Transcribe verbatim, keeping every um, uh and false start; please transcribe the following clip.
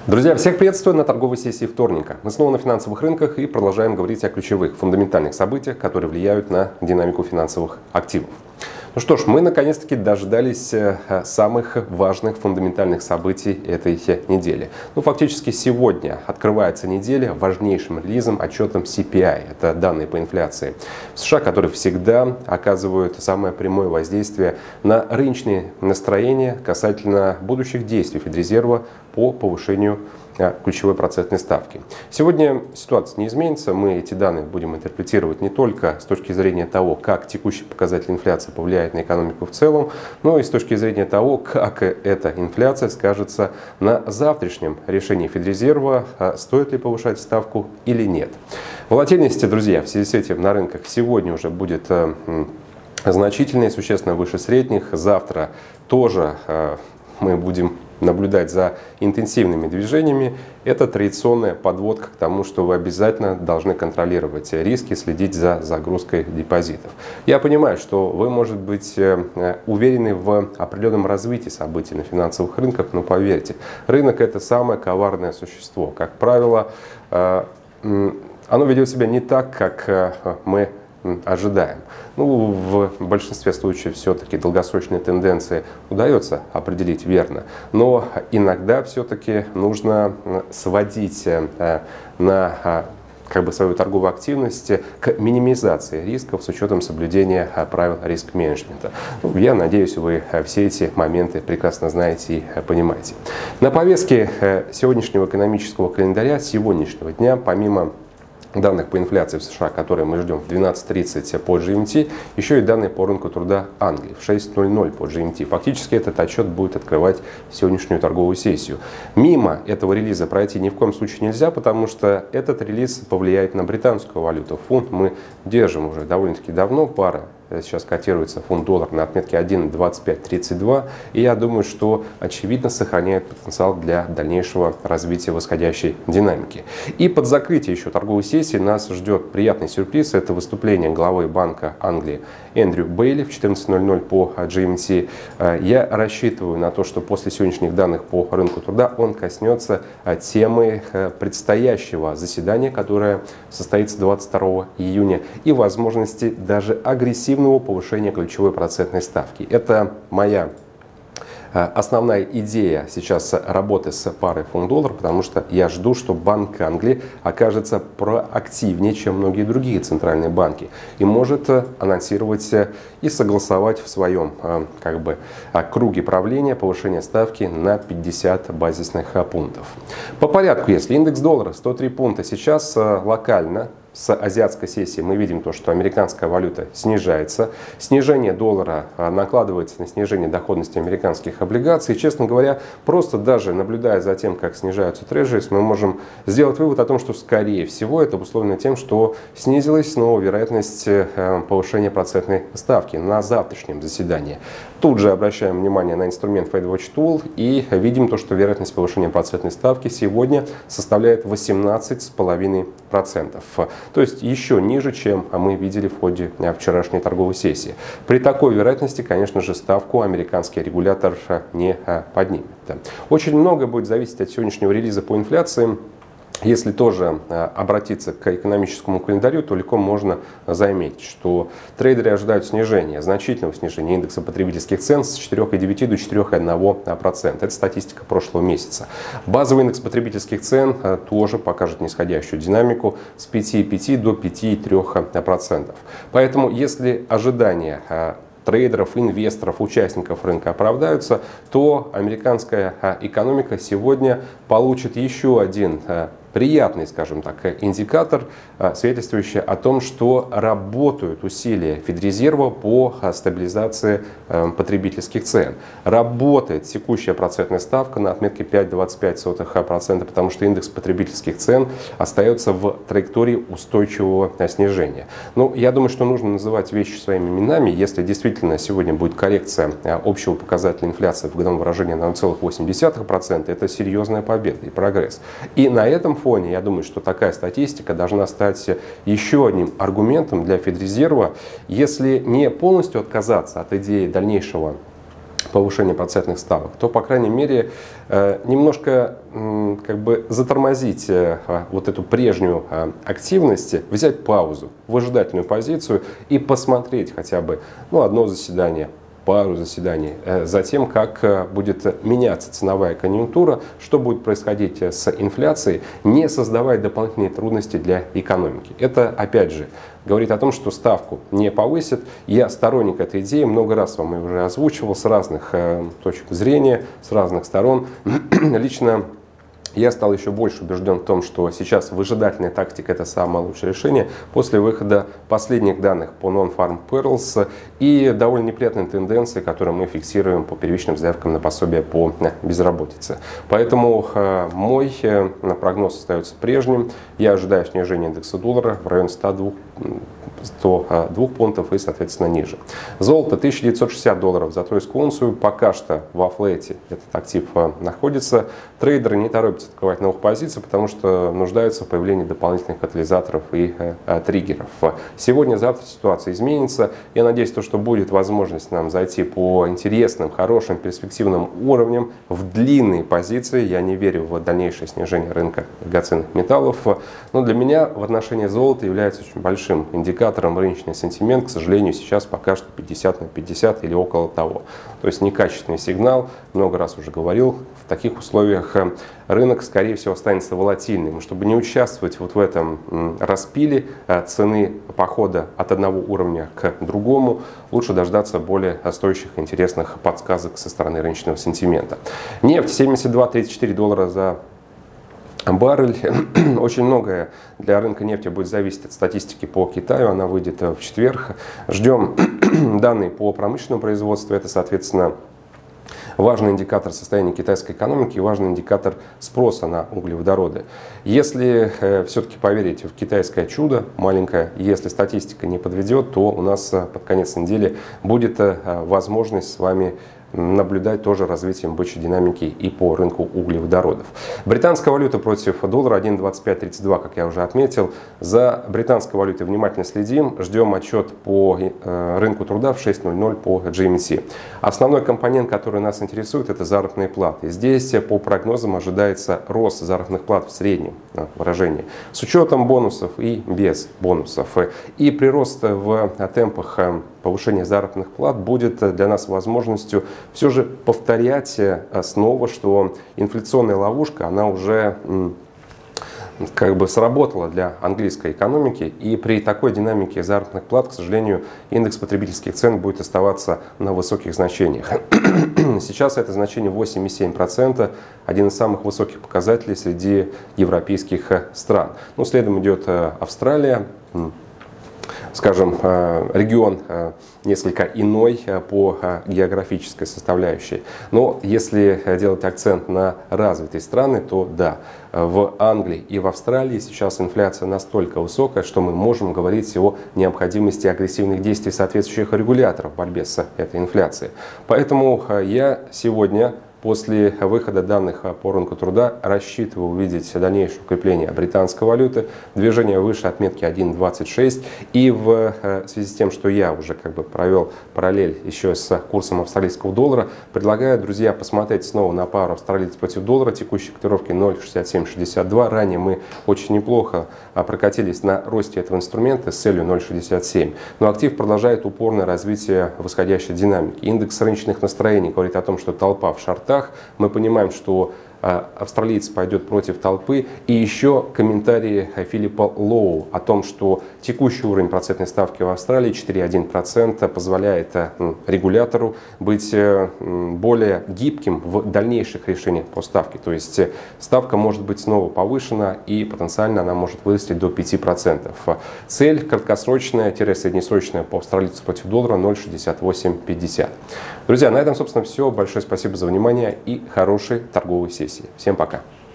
Друзья, всех приветствую на торговой сессии вторника. Мы снова на финансовых рынках и продолжаем говорить о ключевых фундаментальных событиях, которые влияют на динамику финансовых активов. Ну что ж, мы наконец-таки дождались самых важных фундаментальных событий этой недели. Ну, фактически сегодня открывается неделя важнейшим релизом, отчетом си пи ай. Это данные по инфляции в США, которые всегда оказывают самое прямое воздействие на рыночные настроения касательно будущих действий Федрезерва по повышению ключевой процентной ставки. Сегодня ситуация не изменится. Мы эти данные будем интерпретировать не только с точки зрения того, как текущий показатель инфляции повлияет на экономику в целом, но и с точки зрения того, как эта инфляция скажется на завтрашнем решении Федрезерва, стоит ли повышать ставку или нет. Волатильность, друзья, в связи с этим на рынках сегодня уже будет значительной, существенно выше средних. Завтра тоже мы будем наблюдать за интенсивными движениями. Это традиционная подводка к тому, что вы обязательно должны контролировать риски, следить за загрузкой депозитов. Я понимаю, что вы, может быть, уверены в определенном развитии событий на финансовых рынках, но поверьте, рынок — это самое коварное существо. Как правило, оно ведет себя не так, как мы ожидаем. Ну, в большинстве случаев все-таки долгосрочные тенденции удается определить верно, но иногда все-таки нужно сводить на как бы свою торговую активность к минимизации рисков с учетом соблюдения правил риск-менеджмента. Ну, я надеюсь, вы все эти моменты прекрасно знаете и понимаете. На повестке сегодняшнего экономического календаря, сегодняшнего дня, помимо данных по инфляции в США, которые мы ждем в двенадцать тридцать по джи эм ти, еще и данные по рынку труда Англии в шесть ноль ноль по джи эм ти. Фактически этот отчет будет открывать сегодняшнюю торговую сессию. Мимо этого релиза пройти ни в коем случае нельзя, потому что этот релиз повлияет на британскую валюту. Фунт мы держим уже довольно-таки давно, пара. Сейчас котируется фунт-доллар на отметке один двадцать пять тридцать два. И я думаю, что очевидно сохраняет потенциал для дальнейшего развития восходящей динамики. И под закрытие еще торговой сессии нас ждет приятный сюрприз. Это выступление главы Банка Англии Эндрю Бейли в четырнадцать ноль ноль по джи эм ти. Я рассчитываю на то, что после сегодняшних данных по рынку труда он коснется темы предстоящего заседания, которое состоится двадцать второго июня, и возможности даже агрессивного повышения ключевой процентной ставки. Это моя основная идея сейчас работы с парой фунт-доллар, потому что я жду, что Банк Англии окажется проактивнее, чем многие другие центральные банки, и может анонсировать и согласовать в своем как бы круге правления повышение ставки на пятьдесят базисных пунктов. По порядку, если индекс доллара сто три пункта сейчас локально, с азиатской сессии мы видим то, что американская валюта снижается. Снижение доллара накладывается на снижение доходности американских облигаций. И, честно говоря, просто даже наблюдая за тем, как снижаются трежерис, мы можем сделать вывод о том, что, скорее всего, это обусловлено тем, что снизилась снова вероятность повышения процентной ставки на завтрашнем заседании. Тут же обращаем внимание на инструмент FedWatch Tool и видим то, что вероятность повышения процентной ставки сегодня составляет восемнадцать целых пять десятых процента. То есть еще ниже, чем мы видели в ходе вчерашней торговой сессии. При такой вероятности, конечно же, ставку американский регулятор не поднимет. Очень много будет зависеть от сегодняшнего релиза по инфляции. Если тоже обратиться к экономическому календарю, то легко можно заметить, что трейдеры ожидают снижения, значительного снижения индекса потребительских цен с четырёх целых девяти десятых до четырёх целых одного процента. Это статистика прошлого месяца. Базовый индекс потребительских цен тоже покажет нисходящую динамику с пяти целых пяти десятых до пяти целых трёх десятых процента. Поэтому если ожидания трейдеров, инвесторов, участников рынка оправдаются, то американская экономика сегодня получит еще один приятный, скажем так, индикатор, свидетельствующий о том, что работают усилия Федрезерва по стабилизации потребительских цен. Работает текущая процентная ставка на отметке пять целых двадцать пять сотых процента, потому что индекс потребительских цен остается в траектории устойчивого снижения. Но я думаю, что нужно называть вещи своими именами. Если действительно сегодня будет коррекция общего показателя инфляции в годовом выражении на ноль целых восемь десятых процента, это серьезная победа и прогресс. И на этом фоне я думаю, что такая статистика должна стать еще одним аргументом для Федрезерва, если не полностью отказаться от идеи дальнейшего повышения процентных ставок, то, по крайней мере, немножко как бы затормозить вот эту прежнюю активность, взять паузу, выжидательную позицию и посмотреть хотя бы ну, одно заседание, пару заседаний, за тем, как будет меняться ценовая конъюнктура, что будет происходить с инфляцией, не создавая дополнительные трудности для экономики. Это, опять же, говорит о том, что ставку не повысит. Я сторонник этой идеи, много раз вам ее уже озвучивал с разных точек зрения, с разных сторон. Лично я стал еще больше убежден в том, что сейчас выжидательная тактика – это самое лучшее решение после выхода последних данных по Non-Farm Payrolls и довольно неприятной тенденции, которую мы фиксируем по первичным заявкам на пособие по безработице. Поэтому э, мой э, прогноз остается прежним. Я ожидаю снижения индекса доллара в районе ста двух пунктов и, соответственно, ниже. Золото тысяча девятьсот шестьдесят долларов за тройскую унцию. Пока что во флете этот актив э, находится. Трейдеры не торопятся открывать новых позиций, потому что нуждаются в появлении дополнительных катализаторов и э, триггеров. Сегодня-завтра ситуация изменится. Я надеюсь, то, что будет возможность нам зайти по интересным, хорошим, перспективным уровням в длинные позиции. Я не верю в дальнейшее снижение рынка драгоценных металлов. Но для меня в отношении золота является очень большим индикатором рыночный сентимент. К сожалению, сейчас пока что пятьдесят на пятьдесят или около того. То есть некачественный сигнал. Много раз уже говорил, в таких условиях рынок, скорее всего, останется волатильным. Чтобы не участвовать вот в этом распиле цены похода от одного уровня к другому, лучше дождаться более стоящих интересных подсказок со стороны рыночного сентимента. Нефть семьдесят два тридцать четыре доллара за баррель. Очень многое для рынка нефти будет зависеть от статистики по Китаю. Она выйдет в четверг. Ждем данные по промышленному производству. Это, соответственно, важный индикатор состояния китайской экономики и важный индикатор спроса на углеводороды. Если э, все-таки поверить в китайское чудо маленькое, если статистика не подведет, то у нас э, под конец недели будет э, возможность с вами наблюдать тоже развитием бычьей динамики и по рынку углеводородов. Британская валюта против доллара один двадцать пять тридцать два, как я уже отметил. За британской валютой внимательно следим. Ждем отчет по э, рынку труда в шесть ноль ноль по джи эм ти. Основной компонент, который нас интересует, это заработные платы. Здесь по прогнозам ожидается рост заработных плат в среднем э, выражении с учетом бонусов и без бонусов. И прирост в темпах э, повышения заработных плат будет для нас возможностью все же повторять снова, что инфляционная ловушка, она уже как бы сработала для английской экономики, и при такой динамике заработных плат, к сожалению, индекс потребительских цен будет оставаться на высоких значениях. Сейчас это значение восемь и семь десятых процента, один из самых высоких показателей среди европейских стран. Ну, следом идет Австралия. Скажем, регион несколько иной по географической составляющей. Но если делать акцент на развитые страны, то да, в Англии и в Австралии сейчас инфляция настолько высокая, что мы можем говорить о необходимости агрессивных действий соответствующих регуляторов в борьбе с этой инфляцией. Поэтому я сегодня, после выхода данных по рынку труда, рассчитываю увидеть дальнейшее укрепление британской валюты, движение выше отметки один двадцать шесть. И в связи с тем, что я уже как бы провел параллель еще с курсом австралийского доллара, предлагаю, друзья, посмотреть снова на пару австралиец против доллара, текущей котировки ноль шестьдесят семь шестьдесят два. Ранее мы очень неплохо прокатились на росте этого инструмента с целью ноль шестьдесят семь. Но актив продолжает упорное развитие восходящей динамики. Индекс рыночных настроений говорит о том, что толпа в шортах. Мы понимаем, что австралиец пойдет против толпы. И еще комментарии Филиппа Лоу о том, что текущий уровень процентной ставки в Австралии четыре и одна десятая процента позволяет регулятору быть более гибким в дальнейших решениях по ставке. То есть ставка может быть снова повышена и потенциально она может вырасти до пяти процентов. Цель краткосрочная-среднесрочная по австралийцу против доллара ноль шестьдесят восемь пятьдесят. Друзья, на этом, собственно, все. Большое спасибо за внимание и хорошей торговой сессии. Всем пока!